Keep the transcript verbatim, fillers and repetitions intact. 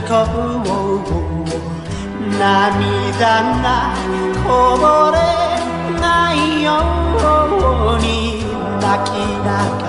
こう涙がこぼれないように泣きながら